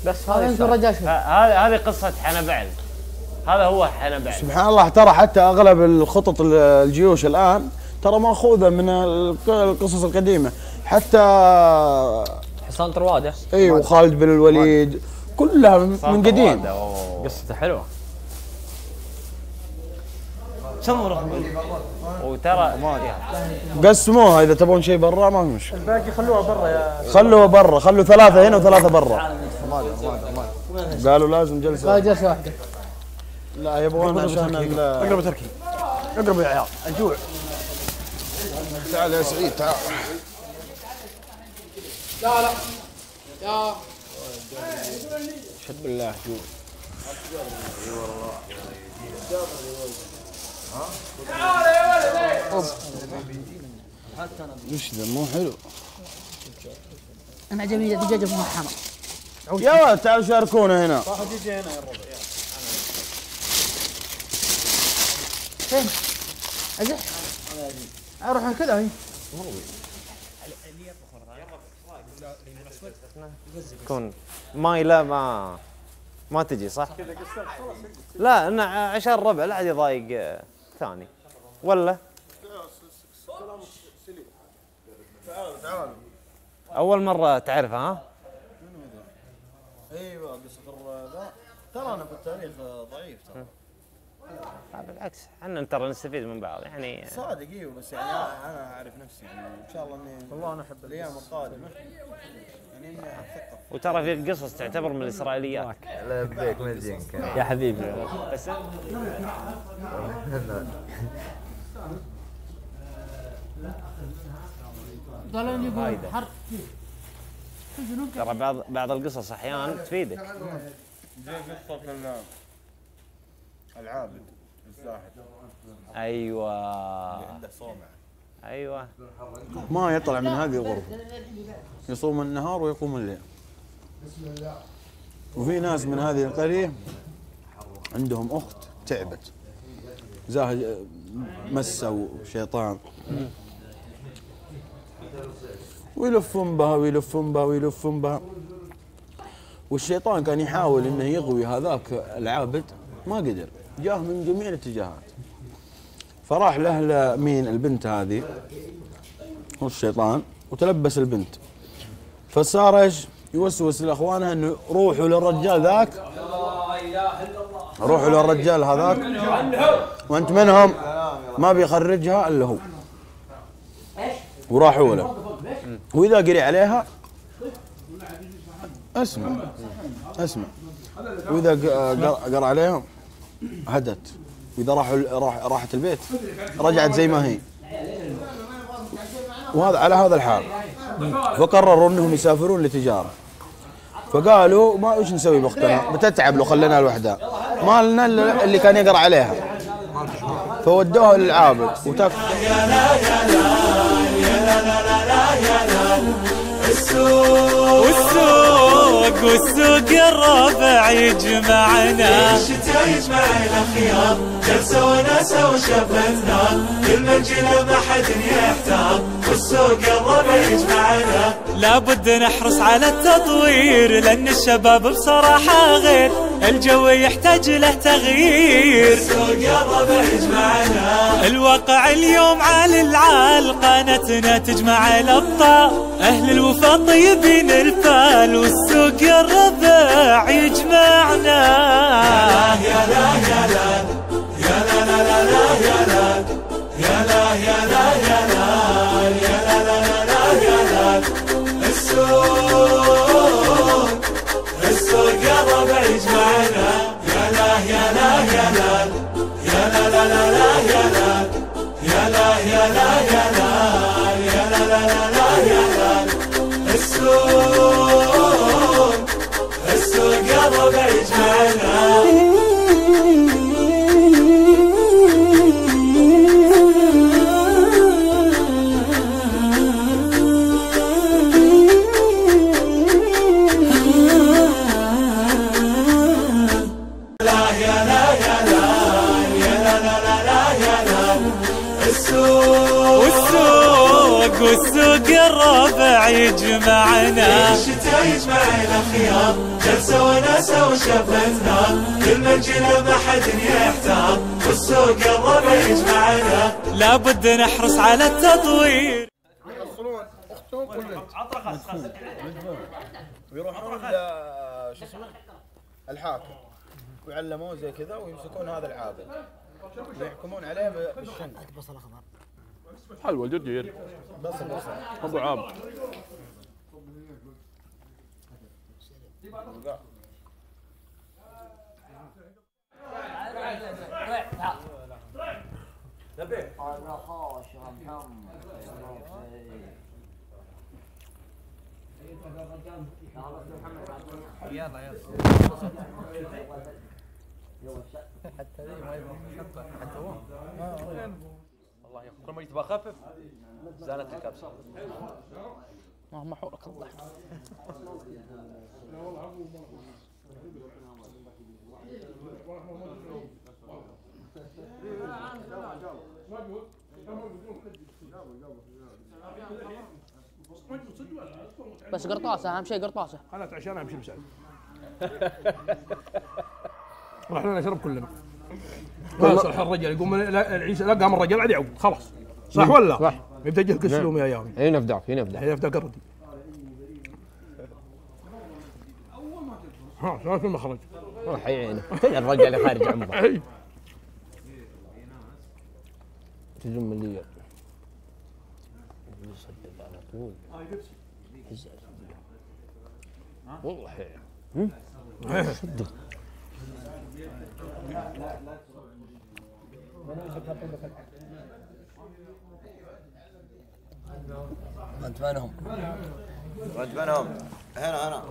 بس هذا انت الرجال شوف. هذه قصة حنبعل. هذا هو حنبعل. سبحان الله، ترى حتى اغلب الخطط الجيوش الان ترى ماخوذه من القصص القديمه، حتى حصان طرواده. ايوه، وخالد بن الوليد كلها من قديم. قصته حلوه. شمر وترى قسموها اذا تبون شيء برا ما في مشكله. الباقي خلوها برا يا خلوها برا، خلوا 3 هنا و3 برا. قالوا لازم جلسه. جلسه واحده. لا يبغون عشان اقرب تركي، اقرب يا عيال الجوع. تعال يا سعيد تعال. لا يا شد بالله جوع. وش ذا مو حلو؟ انا عجبني دجاجه محمره. يا ولد تعالوا شاركونا هنا. صح دجاجه هنا يا الربع. فين؟ ازح اروح كذا هي. تكون ماي. لا ما تجي صح؟ لا إن عشان الربع لا عاد يضايق ثاني ولا؟ تعال. أول مرة تعرفها ها؟ ايوه قصة ذا ترى انا في التاريخ ضعيف ترى. بالعكس احنا ترى نستفيد من بعض يعني. صادق ايوه، بس يعني انا اعرف نفسي يعني ان شاء الله اني والله انا احب الايام القادمه يعني اني اتثقف. وترى في قصص تعتبر من الاسرائيليات. لبيك مدينك يا حبيبي. بس قالوا يقول حرب. ترى بعض القصص احيانا تفيدك. زي قصة العابد الزاهد. ايوه عنده صومعة. ايوه. ما يطلع من هذه الغرفة، يصوم النهار ويقوم الليل. وفي ناس من هذه القرية عندهم أخت تعبت، زاهد مسوا شيطان، ويلفون بها ويلفون بها ويلفون بها، والشيطان كان يحاول انه يغوي هذاك العابد، ما قدر، جاه من جميع الاتجاهات. فراح له مين البنت هذه، هو الشيطان، وتلبس البنت. فصار ايش؟ يوسوس لاخوانها انه روحوا للرجال ذاك، روحوا للرجال هذاك وانت منهم، ما بيخرجها الا هو. وراحوا له، واذا قري عليها اسمع، واذا قرا عليهم هدت، واذا راحت البيت رجعت زي ما هي. وهذا على هذا الحال. فقرروا انهم يسافرون لتجاره. فقالوا ما ايش نسوي باختنا، بتتعب لو خليناها لوحدها، ما لنا الا اللي كان يقرا عليها. فودوها للعابد والسوق الربع يجمعنا، الشتا يجمع الاخيار، جلسه وناسه وشب النار، كل منجله ما حد يحتار، والسوق الربع يجمعنا. لابد نحرص على التطوير، لان الشباب بصراحه غير، الجو يحتاج له تغيير، السوق الربع يجمعنا. الواقع اليوم عال العال، قناتنا تجمع الابطال، اهل الوفا طيبين الفال، والسوق الربع يجمعنا. يا لا يا لا يا لا لا لا لا يا لا يا لا يا لا يا لا يا لا لا لا يا لا. السوق الربع يجمعنا، يا لا يا لا يا لا يا لا لا لا لا يا لا يا لا يا لا يا لا يا لا لا لا لا يا لا. السوق الربع يجمعنا. والسوق والسوق الربع يجمعنا الشتا يجمع الأخيار جلسة وناسة وشاب النار كل منجلة ما حد يحتار والسوق الربع يجمعنا لابد نحرص على التطوير يوصلون اختهم كلهم ويروحون شو اسمه الحاكم ويعلموه زي كذا ويمسكون هذا العابد ويحكمون عليه بالشنق. حلوه الجرجير بصل ابو عاب. والله كل ما تبغى خفف زانت الكبسه. ما حولك الله. بس قرطاسه اهم شيء قرطاسه. انا عشان امشي بسعد. رحنا نشرب كلنا. ما صح الرجال يقوم العيسى لا قام الرجال بعد يعود خلاص. صح ولا؟ صح. يبدا يجيك السلوم يا يامي. هنا نفدعك هنا نفدعك. هنا نفدعك الردي. ها شلون في المخرج؟ روح عينه تجعل الرجال خارج عمره. تجم اللي يصدق على طول. والله صدق. انت منهم؟ انت منهم؟ هنا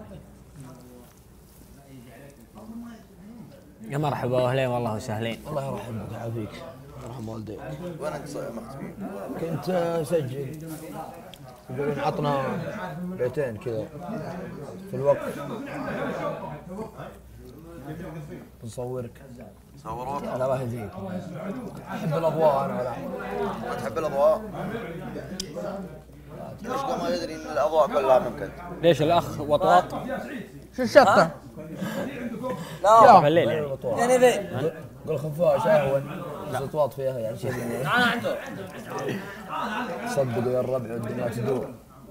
يا مرحبا واهلين والله وسهلين. الله يرحمك ويعافيك يرحم والديك. وين انت مختفي؟ كنت اسجل يقولون عطنا بيتين كذا في الوقف نصورك. صوروك؟ الله يهديك. احب الاضواء انا ولا ما تحب الاضواء؟ ليش ما يدري ان الاضواء كلها ممكن؟ ليش الاخ وطواط؟ شو الشطه؟ لا بالليل يعني. قول خفاش اهون الاصوات فيها يعني شيء انا عنده صدقوا يا الربع والدنيا تدور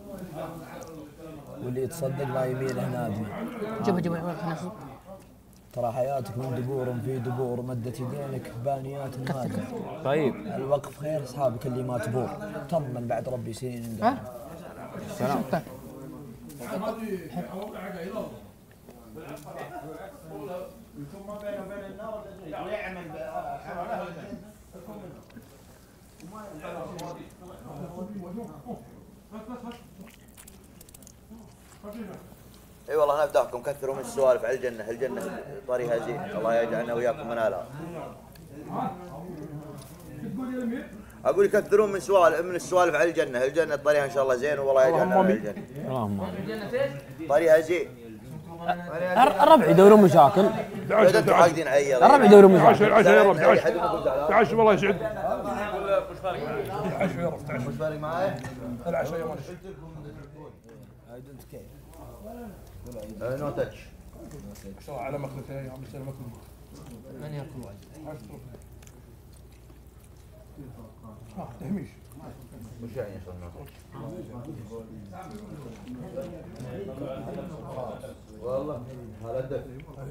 واللي يتصدق ما يمينه نادمه. جيبها ترى حياتك من دبور في دبور مدت يدينك بانيات مادة. طيب الوقف خير اصحابك اللي ما تبور طمن بعد ربي سنين عندك. سلام. اي والله نبدأكم كثروا من السوالف على الجنة، الجنة طريقها زين، الله يجعلنا وياكم من آلها. اقول كثرون من السوالف على الجنة، الجنة طريقها ان شاء الله زين والله يجعلنا من الجنة. اللهم طريقها زين. الربع يدورون مشاكل. اذا انتم عاقدين عيال. الربع يدورون مشاكل. تعال يا رب تعال والله يسعدك. تعال يا رب تعال. مش فارق معاي؟ العشاء يا ولد. نو تاتش. على مخلفه يا عم سلمك. من ياكل واجد؟ تهميش. وش يعني صرنا؟ والله هذا الدف.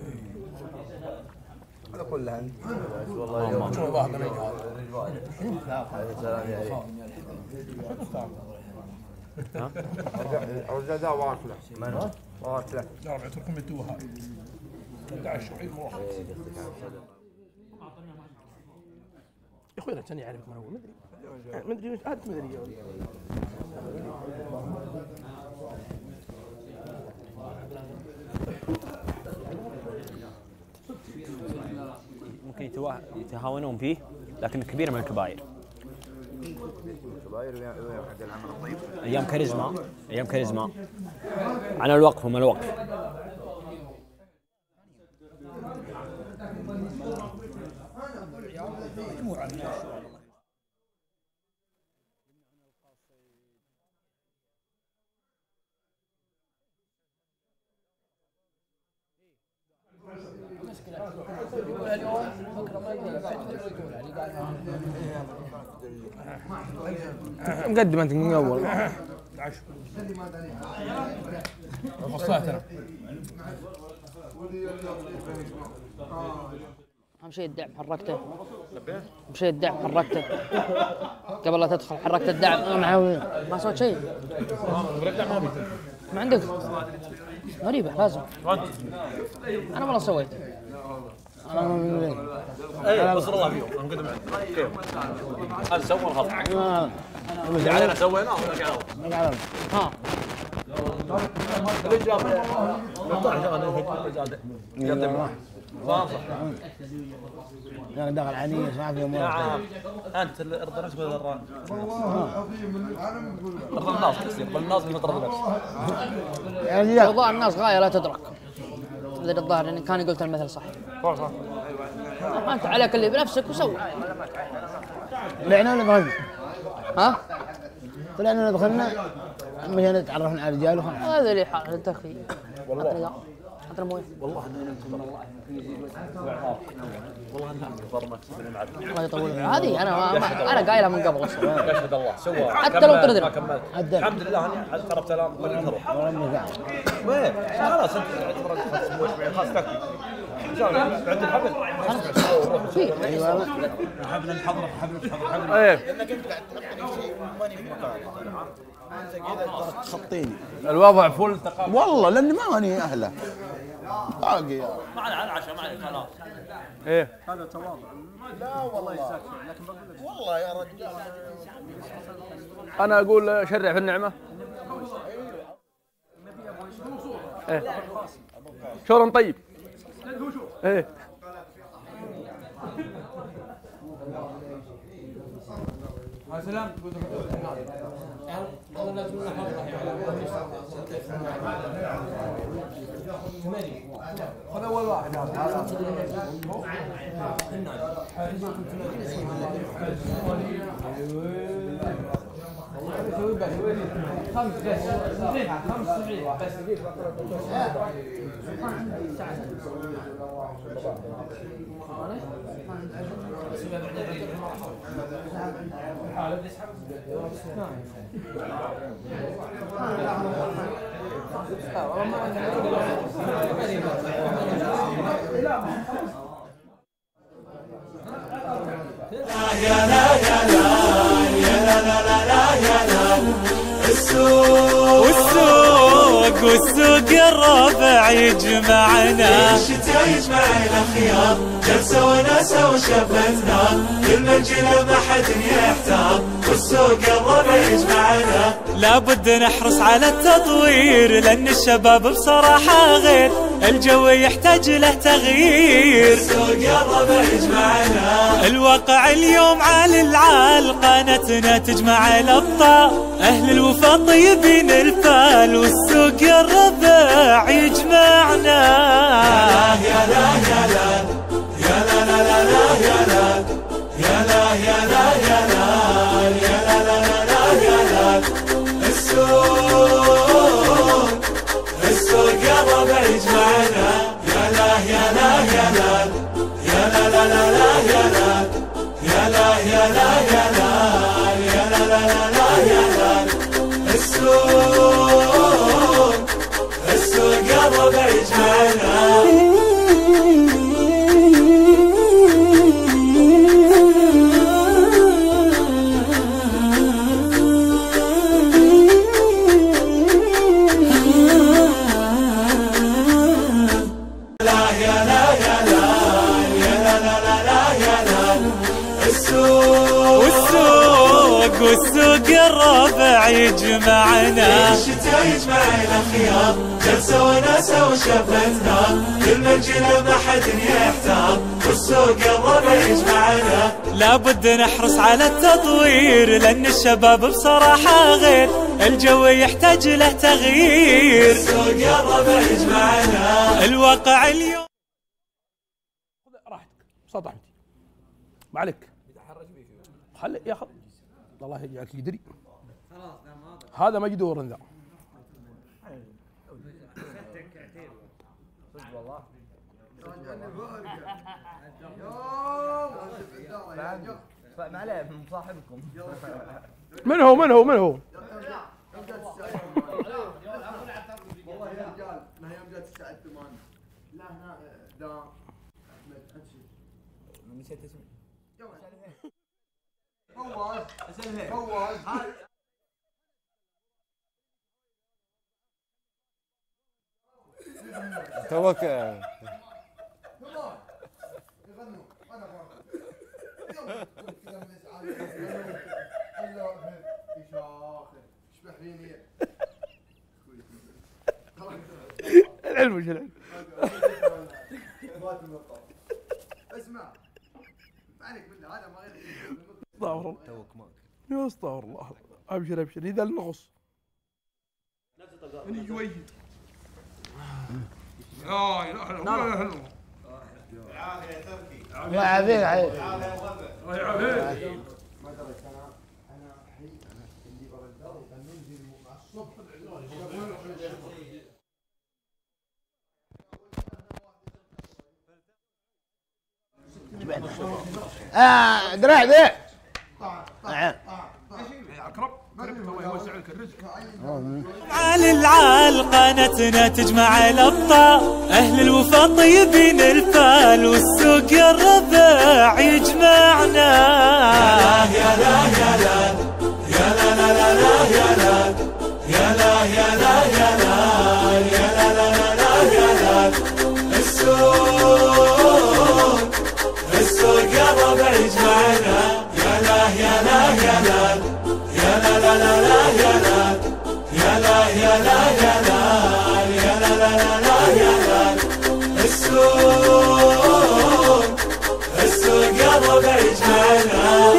هذا كله والله شو واحد من السلام عليكم. ارجع ذا واكله. من؟ واكله. لا ربع اتركهم يتوه هاي. 11 شهر مروح. يا اخوي انا كان يعرفك من اول ما ادري انت ما ادري ممكن يتهاونون فيه لكن كبير من الكباير. ايام كاريزما ايام كاريزما على الوقف وما الوقف. مقدم انت من اول. وصلت انا. اهم شيء الدعم حركته. اهم شيء الدعم حركته. قبل لا تدخل حركت الدعم. ما سويت شيء. ما عندك. غريبة لازم. انا والله سويت. اي بصر الله فيهم انا مقدم كيف هذا سوى الغلط علينا سويناه ولا قالوا ها انا داخل عنيس ما في امور. انت اللي ارضى نفسك ولا ارضى الناس كثير بالناس اللي ترضى نفسك يعني رضا الناس غاية لا تدرك. اذا الظاهر اني كان قلت المثل صح. انت عليك اللي بنفسك وسوي. طلعنا ولا دخلنا؟ ها؟ طلعنا ولا دخلنا؟ مشان تعرفنا على الرجال وخلاص. هذا اللي حال التخفي. والله حتى مويه. والله انها ضرمت الله يطول عمرك. هذه انا قايلها من قبل اصلا. يشهد الله سوى حتى لو تردد. الحمد لله اني قربت الان من نروح وين خلاص انت اعتبر اسبوع خلاص تكفي ان شاء الله بعد الحبل ايوه حبل الحضره حبل ايه تخطيني الوضع فل والله لاني ماني اهله باقي ما على العشاء ما عليك خلاص ايه هذا تواضع لا والله يسكت لكن بقول لك والله يا رجال انا اقول شرع في النعمه. ايه شلون طيب؟ ايه يا سلام. خذ اول واحد. والسوق الربع يجمعنا الشتا يجمع الاخيار جلسه وناسه وشبتنا بالمنجله ما حد يحتار والسوق الربع يجمعنا لابد نحرص على التطوير لان الشباب بصراحه غير الجو يحتاج له تغيير السوق الربع يجمعنا الواقع اليوم عال العال قناتنا تجمع الابطال اهل الوفا طيبين الفال والسوق الربع يجمعنا يا لا يا لا يا لا لا لا لا يا لا يا لا يا لا يا لا يا لا لا لا لا يا لا السوق الربع يجمعنا يا لا يا لا يا لا يا لا لا لا لا يا لا يا لا يا لا يا لا يا لا لا لا لا يا لا السوق الربع يجمعنا والسوق الربع يجمعنا الشتا يجمع الاخيار جلسه وناسه وشبتنا بالمنجله ما حد يحتار والسوق الربع يجمعنا لابد نحرص على التطوير لان الشباب بصراحه غير الجو يحتاج له تغيير السوق الربع يجمعنا الواقع اليوم راحتك سطحتي ما عليك خلي ياخذ الله يجعلك يدري هذا مجدور ذا ما عليه مصاحبكم. من هو؟ والله يا رجال ما يوم جات الساعه 8 لا هنا دام احمد امشي نسيت اسمه فواز فواز توك يغنوا انا العلم وش العلم؟ اسمع عليك بالله هذا ما غير استغفر الله يا استغفر الله. ابشر ابشر اذا النغص من يويد لا اله الا الله. العافيه يا تركي الله يعافيك عيل. الله يعافيك. ما دريت انا الحين اللي برد ننزل مع الصبح دراع ذي الله يوسع لك الرزق. على العالقناتنا تجمع الابطال اهل الوفا طيبين الفال والسوق الربع يجمعنا. يا لا يا لا يا لا لا لا لا يا لا يا لا يا لا يا لا يا لا لا لا يا لا السوق الربع يجمعنا. يا لا يا لا يا لا يا لا لا لا لا يا لا يا لا يا لا يا لا يا لا لا لا لا يا لا السوق الربع يجمعنا.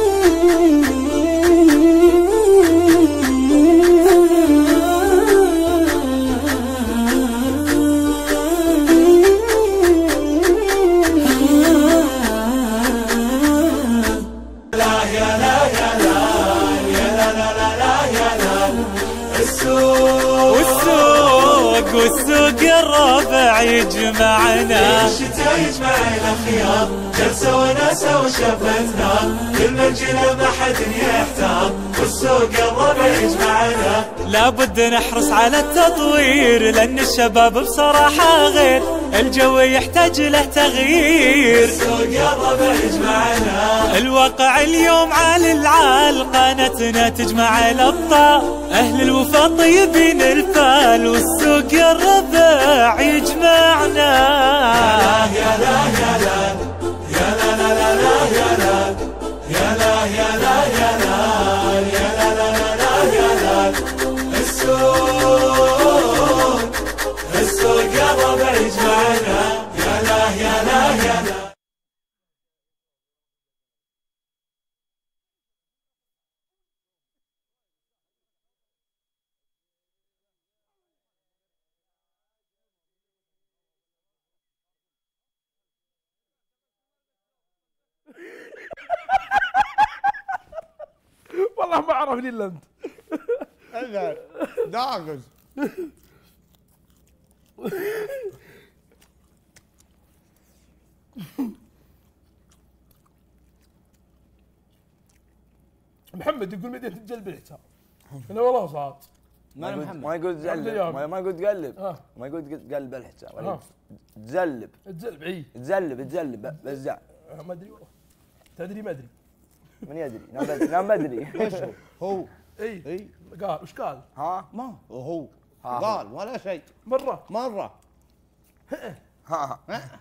والسوق الربع يجمعنا. الشتا يجمع الاخيار جلسه وناسه وشفتنا كل منجله ما حد يحتار والسوق الربع يجمعنا. لابد نحرص على التطوير لان الشباب بصراحه غير الجو يحتاج له تغيير. السوق الربع يجمعنا. الواقع اليوم على العالقناتنا تجمع الابطال اهل الوفا طيبين الفال والسوق الربع يجمعنا. يا لا يا لا يا لا لا لا لا يا لا يا لا يا لا يا لا يا لا لا لا لا يا لا السوق الربع يجمعنا. يا لا يا لا يا لا. والله ما عرفني الا انت. اذا داغز محمد يقول مدينة الجلب الحساب. انا والله صاد. ما يقول تزلب ما يقول تقلب ما يقول تقلب الحساب تزلب تزلب اي تزلب بزع. ما ادري والله. تدري ما ادري. من يدري؟ نعم بدري. ايش هو؟ اي قال وش قال؟ ها ما هو قال ولا شيء مرة ها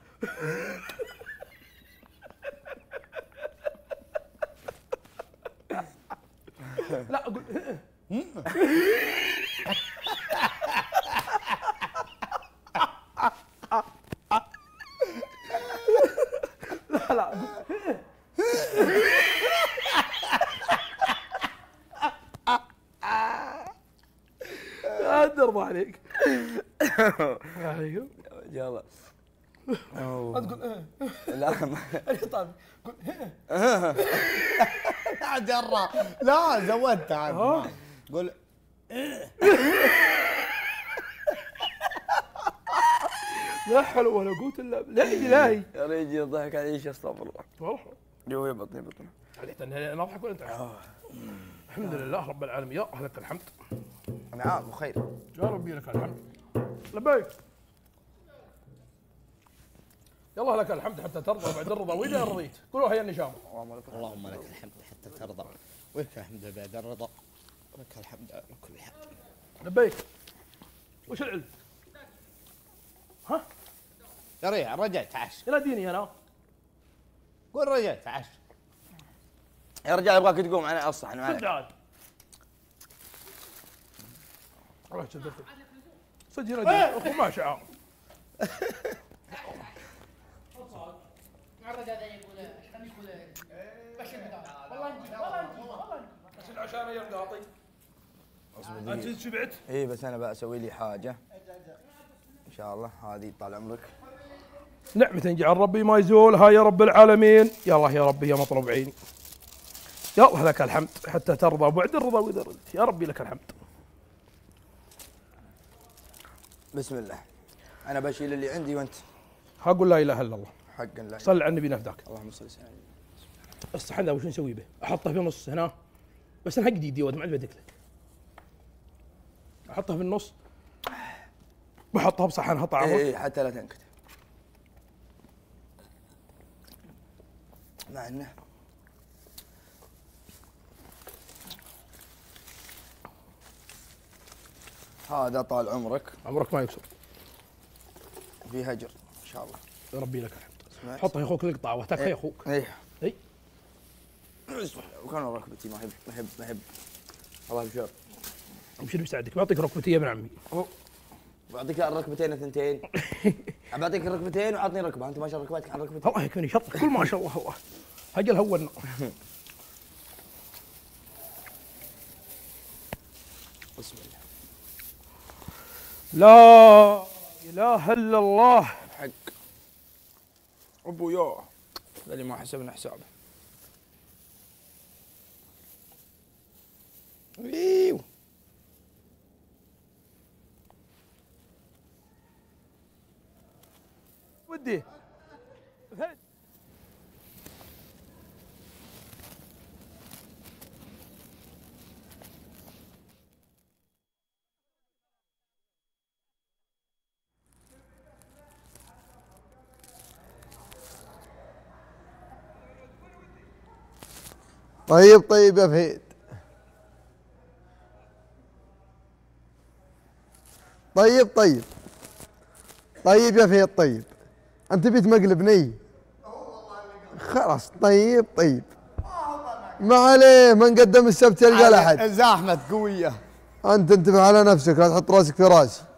لا اقول لا ادرب عليك. ايوه يلا ما تقول لا طيب قول لا جرى لا زودت عاد قول لا حول ولا قوة الا بالله الهي. يا ريجي الضحك على ايش استغفر الله. والله جو بطني بطني. عليك انا اضحك ولا انت؟ الحمد لله رب العالمين، يا لك الحمد. نعم بخير. يا ربي لك الحمد. لبيك. يلا لك الحمد حتى ترضى بعد الرضا، واذا رضيت قولوا هيا النشامه. اللهم لك الحمد حتى ترضى ولك الحمد بعد الرضا ولك الحمد على كل حال. لبيك. وش العلم؟ ها؟ يا ريال رجعت تعش. يناديني انا. قول رجعت تعش. يا رجال ابغاك تقوم انا اصح انا معك. صدق عاد. والله شدتك. صدق يناديني اخو ما شعار. الرجال يقول خليك يقول بشر والله انت بس العشانه يا القاطي. انت شبعت؟ اي بس انا بسوي لي حاجه ان شاء الله، هذه طال عمرك. نعمة جعل ربي ما يزولها يا رب العالمين. يا الله يا ربي يا مطلوب عيني. يا الله لك الحمد حتى ترضى وبعد الرضا واذا رضيت يا ربي لك الحمد. بسم الله. انا بشيل اللي عندي وانت. هقول لا اله الا الله. حقا لا. صل على النبي نفداك. اللهم صل وسلم. الصحن ذا وش نسوي به؟ احطه في النص هنا بس انا جديد يا ولد ما عاد بدك لك. احطها في النص بحطها بصحن احطها عفوا. اي حتى لا تنكت. مع انه هذا طال عمرك. عمرك ما يكسر. في هجر ان شاء الله. يا ربي لك الحمد. حطها يا اخوك القطعه وهتاك يا اخوك. اي اي وكان ركبتي ما احب الله بشر. ابشر بيساعدك بعطيك ركبتي يا ابن عمي. بعطيك الركبتين الثنتين. بعطيك الركبتين وعطني ركبه، انت ما شاء الله ركبتك عن ركبتين. الله يكفيني شط كل ما شاء الله هو هجل هولنا. بسم الله. لا اله الا الله. حق ابويا اللي ما حسبنا حسابه. ايوه ودي طيب يا فهيد. طيب يا فهيد طيب. انت بيت مقلبني خلاص. طيب ما عليه، من قدم السبت يلقى الاحد. الزحمة قوية. انت انتبه على نفسك لا تحط راسك في راسي.